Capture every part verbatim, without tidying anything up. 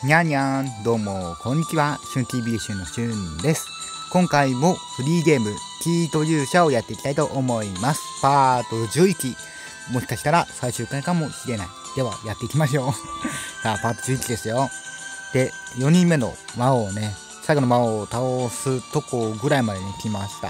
にゃんにゃん、どうもこんにちは。シュン ティービー シュンのシュンです。今回もフリーゲームチート勇者をやっていきたいと思います。パートじゅういち、もしかしたら最終回かもしれない。ではやっていきましょう。さあパートじゅういちですよ。でよにんめの魔王ね、最後の魔王を倒すとこぐらいまでに来ました。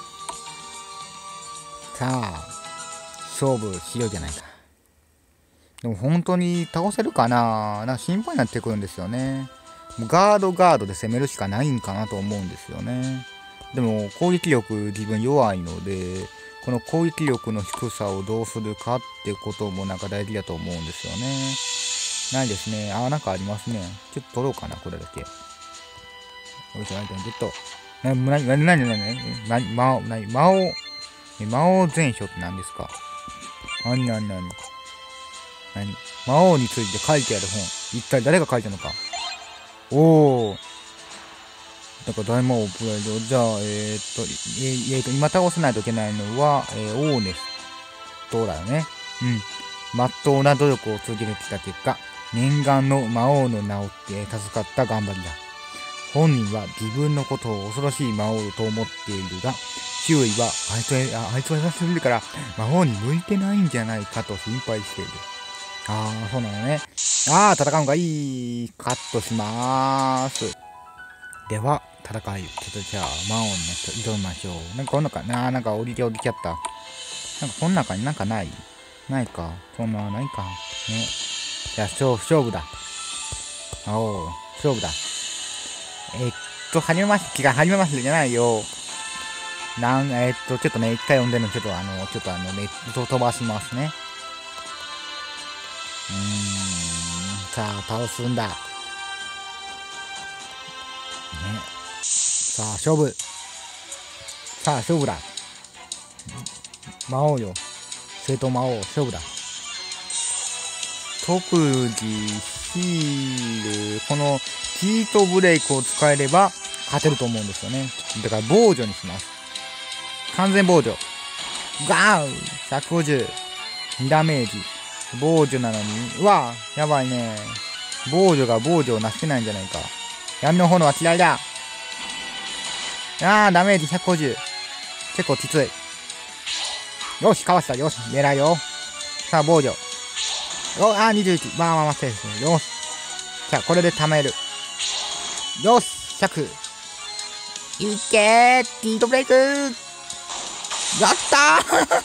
さあ勝負しようじゃないか。でも本当に倒せるかな、なんか心配になってくるんですよね。もうガードガードで攻めるしかないんかなと思うんですよね。でも攻撃力自分弱いので、この攻撃力の低さをどうするかってこともなんか大事だと思うんですよね。ないですね。あー、なんかありますね。ちょっと取ろうかな、これだけ。よいしょ、ちょっと。な、な、な、な、な、な、な、な、魔王、な、魔王、魔王全書って何ですか？なになになに何？魔王について書いてある本。一体誰が書いたのか。おー。なんか大魔王プライド。じゃあ、えー、っと、えー、えー、っと、今倒さないといけないのは、えー、オーネストだよね。うん。まっとうな努力を続けてきた結果、念願の魔王の名をって助かった頑張りだ。本人は自分のことを恐ろしい魔王と思っているが、周囲はあいつは、あいつは優しすぎるから魔王に向いてないんじゃないかと心配している。ああ、そうなのね。ああ、戦うのがいい。カットしまーす。では、戦い。ちょっとじゃあ、魔王に挑みましょう。なんかこんなかな、なんか降りて降りちゃった。なんかこの中になんかないないか。そんな、ないか。ね。じゃあ、勝負、勝負だ。おお、勝負だ。えっと、始めます。違う、始めますじゃないよ。なん、えっと、ちょっとね、一回読んでるの、ちょっとあの、ちょっとあの、ネット飛ばしますね。うーん、さあ、倒すんだ。ね。さあ、勝負。さあ、勝負だ。魔王よ。正統魔王、勝負だ。特技、ヒール、この、ヒートブレイクを使えれば、勝てると思うんですよね。だから、防除にします。完全防除。ガーン !ひゃくごじゅう。にダメージ。防除なのに、うわやばいね。防除が防除をなしてないんじゃないか。闇の炎は嫌いだ。あー、ダメージひゃくごじゅう。結構きつい。よし、かわした。よし、狙いよ。さあ、防除。よあー、にじゅういち。まあまあまあ、セーフですね。よし。じゃあ、これで貯める。よし、ひゃく。いけー、ヒートブレイクー。やった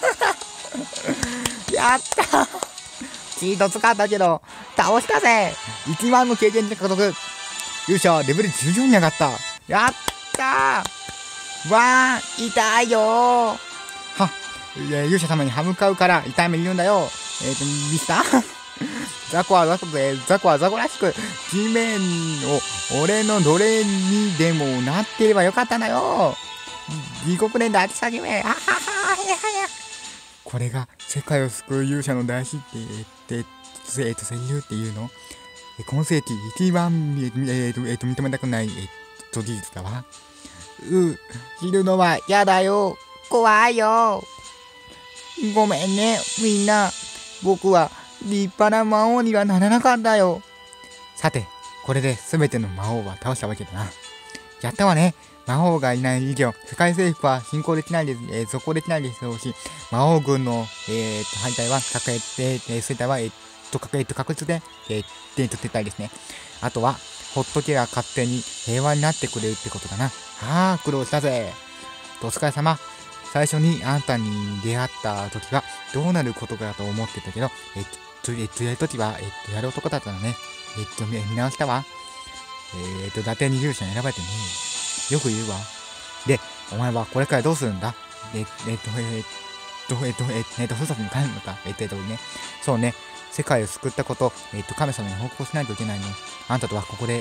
ーやったーチート使ったけど、倒したぜ。いちまんの経験値獲得。勇者、レベルじゅうよんに上がった。やったー。わー、痛いよー。は、勇者様に歯向かうから痛い目言うんだよ。えっと、ミスターザコはザコで、ザコはザコらしく、地面を俺の奴隷にでもなっていればよかったんだよ。地獄で抱き先め。あはははやはや。これが世界を救う勇者の大事って言って、えっと、声優っていうの？今世紀一番、えっと、えっと、認めたくない、えっと、事実だわ。う、死ぬのは嫌だよ。怖いよ。ごめんね、みんな。僕は立派な魔王にはならなかったよ。さて、これで全ての魔王は倒したわけだな。やったわね。魔王がいない以上、世界征服は進行できないです、えー、続行できないでしょうし、魔王軍の、えー、と敗退は確実で、えー、衰退は、えー、と確実確実で、えー、撤退ですね。あとは、ほっとけば勝手に平和になってくれるってことだな。はあ、苦労したぜ。お疲れ様。最初にあんたに出会った時は、どうなることかと思ってたけど、えっと、えっと、やる時は、えっと、やる男だったのね。えっと、見直したわ。えっと、伊達に勇者に選ばれてね。よく言うわ。で、お前はこれからどうするんだ？え、えっと、えっと、えっと、えっと、えっと、ふるさとに帰るのか？えっと、えっとね。そうね。世界を救ったこと、えっと、神様に報告しないといけないね。あんたとはここで、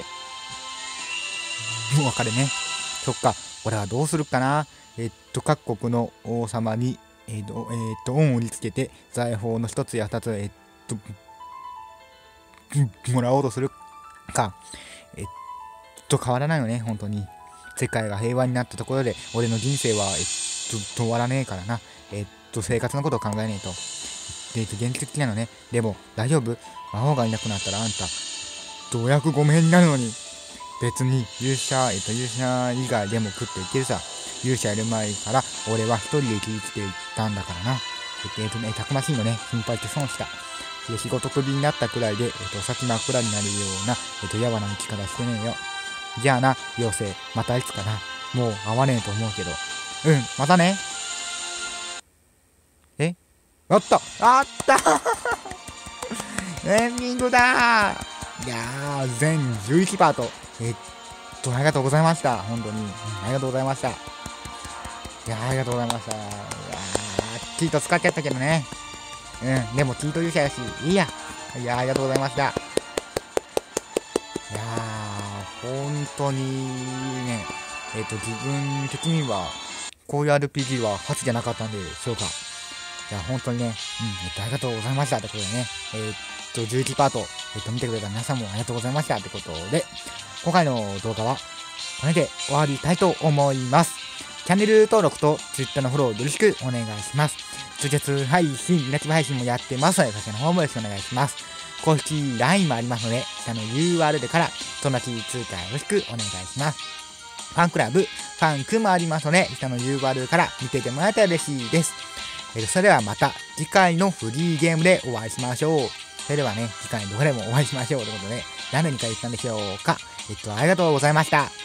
お別れね。そっか、俺はどうするかな？えっと、各国の王様に、えっと、えっと、恩を売りつけて、財宝の一つや二つ、えっと、もらおうとするか。えっと、変わらないよね、本当に。世界が平和になったところで、俺の人生は、えっと、終わらねえからな。えっと、生活のことを考えねえと。えっと、現実的なのね。でも、大丈夫？魔王がいなくなったらあんた、 と、お役御免になるのに、別に勇者、えっと、勇者以外でも食っていけるさ。勇者やる前から、俺は一人で生きていったんだからな。えっとね、たくましいのね、心配して損した。で、仕事クビになったくらいで、えっと、先真っ暗になるような、えっと、やわな生き方してねえよ。じゃあな、妖精、またいつかな。もう会わねえと思うけど。うん、またね。えあったあったエンディングだー。いやー、全じゅういちパート。えっと、ありがとうございました。本当に。うん、ありがとうございました。いやー、ありがとうございました。いやー、チート使っちゃったけどね。うん、でもチート勇者やし、いいや。いやー、ありがとうございました。いやー、本当にね、えっと、自分的には、こういう アールピージー は初じゃなかったんでしょうか。いや、本当にね、うん、えっと、ありがとうございましたってことでね、えー、っと、じゅういちパート、えっと、見てくれた皆さんもありがとうございましたってことで、今回の動画は、これで終わりたいと思います。チャンネル登録と Twitter のフォローよろしくお願いします。直接配信、リアクティブ配信もやってますので、そちらの方もよろしくお願いします。公式 ライン もありますので、下の ユーアールエル から友達追加よろしくお願いします。ファンクラブ、ファンクもありますので、下の ユーアールエル から見ていてもらえたら嬉しいです。えー、それではまた次回のフリーゲームでお会いしましょう。それではね、次回の動画でもお会いしましょうということで、何年か言ったんでしょうか。えっと、ありがとうございました。